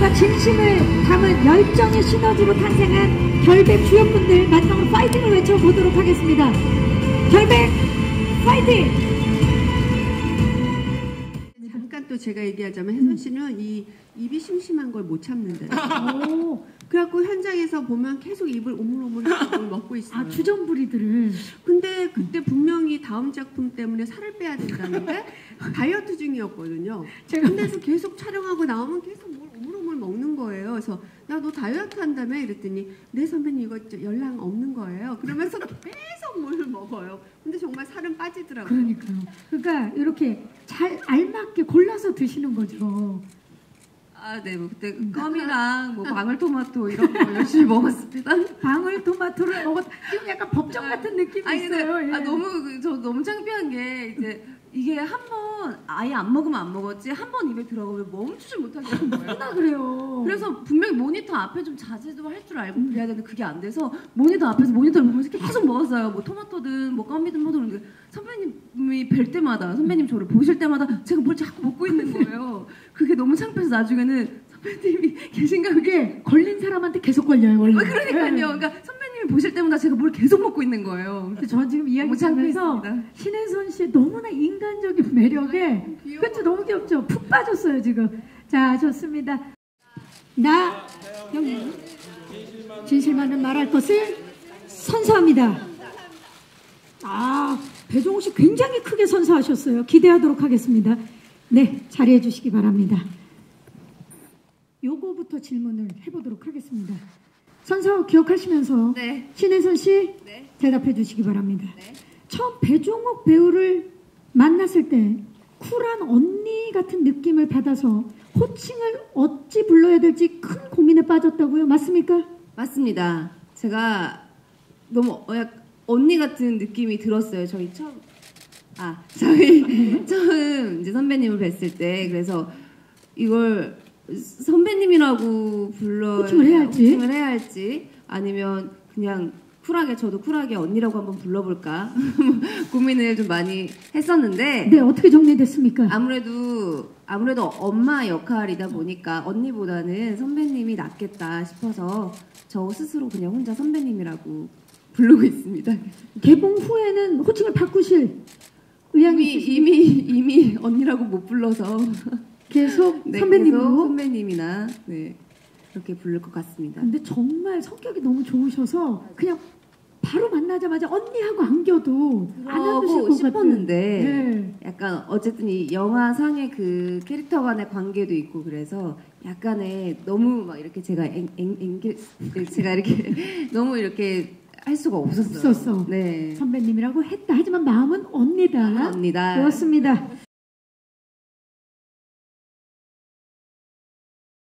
진정과 진심을 담은 열정의 시너지로 탄생한 결백 주역분들 마지막으로 파이팅을 외쳐보도록 하겠습니다. 결백 파이팅! 잠깐 또 제가 얘기하자면 혜선 씨는 이 입이 심심한 걸 못 참는데. 그래갖고 현장에서 보면 계속 입을 오물오물 먹고 있어요. 아, 주전부리들을. 근데 그때 분명히 다음 작품 때문에 살을 빼야 된다는데 다이어트 중이었거든요. 근데도 계속 촬영하고 나오면 계속 뭘 오물오물 먹는 거예요. 그래서 야, 너 다이어트 한다며? 이랬더니 네 선배님 이거 연락 없는 거예요. 그러면서 계속 뭘 먹어요. 근데 정말 살은 빠지더라고요. 그러니까요. 그러니까 이렇게 잘 알맞게 골라서 드시는 거죠. 아, 네, 뭐 그때 껌이랑 뭐 방울토마토 이런 거 열심히 먹었습니다. 방울토마토를 먹었. 지금 약간 법정 같은 느낌이 아니, 있어요. 근데, 예. 저 너무 창피한 게 이제 이게 한 번 아예 안 먹으면 안 먹었지 한 번 입에 들어가면 멈추지 못하겠는 거예요. 나 그래요. 그래서 분명히 모니터 앞에 좀 자제도 할 줄 알고 그래야 되는데 그게 안 돼서 모니터 앞에서 모니터를 보면서 계속 먹었어요. 뭐 토마토든 뭐 껌이든 뭐든. 그런데 선배님이 뵐 때마다 선배님 저를 보실 때마다 제가 뭘 자꾸 먹고 있는 거예요. 그게 너무 창피해서 나중에는 선배님이 계신가 그게 걸린 사람한테 계속 걸려요 원래. 그러니까요. 그러니까 선배님이 보실 때마다 제가 뭘 계속 먹고 있는 거예요. 저 지금 이야기 들으면서 신혜선 씨의 너무나 인간적인 매력에 그렇죠. 너무 귀엽죠. 푹 빠졌어요 지금. 자, 좋습니다. 나 형님 진실만은 말할 것을 선서합니다. 아, 배종욱 씨 굉장히 크게 선서하셨어요. 기대하도록 하겠습니다. 네, 자리해 주시기 바랍니다. 요거부터 질문을 해보도록 하겠습니다. 선서 기억하시면서 네. 신혜선 씨 네. 대답해 주시기 바랍니다. 네. 처음 배종욱 배우를 만났을 때 쿨한 언니 같은 느낌을 받아서 호칭을 어찌 불러야 될지 큰 고민에 빠졌다고요? 맞습니까? 맞습니다. 제가 너무 언니 같은 느낌이 들었어요. 저희 처음 이제 선배님을 뵀을 때 그래서 이걸 선배님이라고 호칭을 해야 할지 아니면 그냥 쿨하게 저도 쿨하게 언니라고 한번 불러볼까 고민을 좀 많이 했었는데 네, 어떻게 정리됐습니까? 아무래도 엄마 역할이다 보니까 언니보다는 선배님이 낫겠다 싶어서 저 스스로 그냥 혼자 선배님이라고 부르고 있습니다. 개봉 후에는 호칭을 바꾸실 의향이 있으십니까? 이미 언니라고 못 불러서 계속 네, 선배님으로? 계속 선배님이나 네, 그렇게 부를 것 같습니다. 근데 정말 성격이 너무 좋으셔서 그냥 바로 만나자마자 언니하고 안겨도 안 안으실 것 싶었는데 네. 약간 어쨌든 이 영화상의 그 캐릭터 간의 관계도 있고 그래서 약간의 너무 막 이렇게 제가 제가 이렇게 너무 이렇게 할 수가 없었어요. 없었어. 네. 선배님이라고 했다. 하지만 마음은 언니다. 언니다. 그렇습니다.